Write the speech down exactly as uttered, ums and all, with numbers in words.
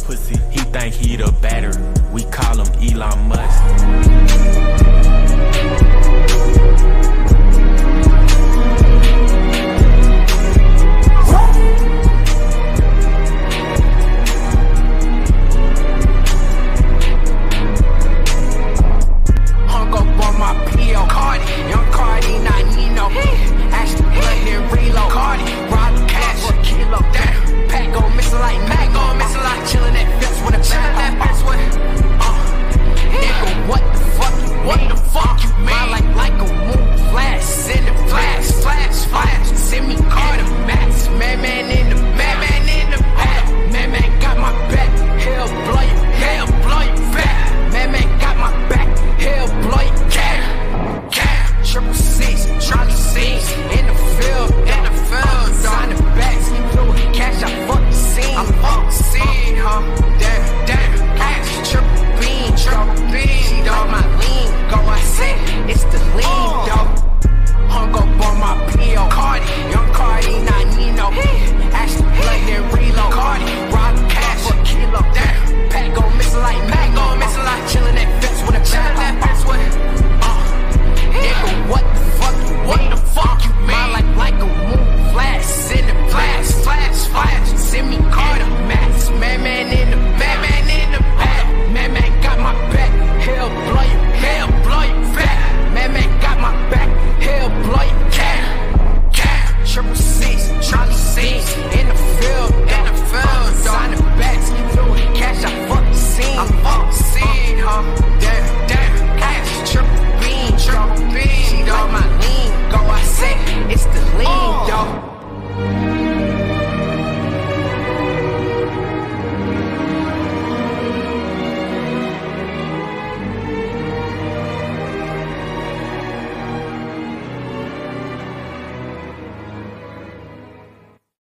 pussy. He think he the batter. We call him Elon Musk. Damn, damn, cash, triple beam, triple beam, dog, my lean, go, I say.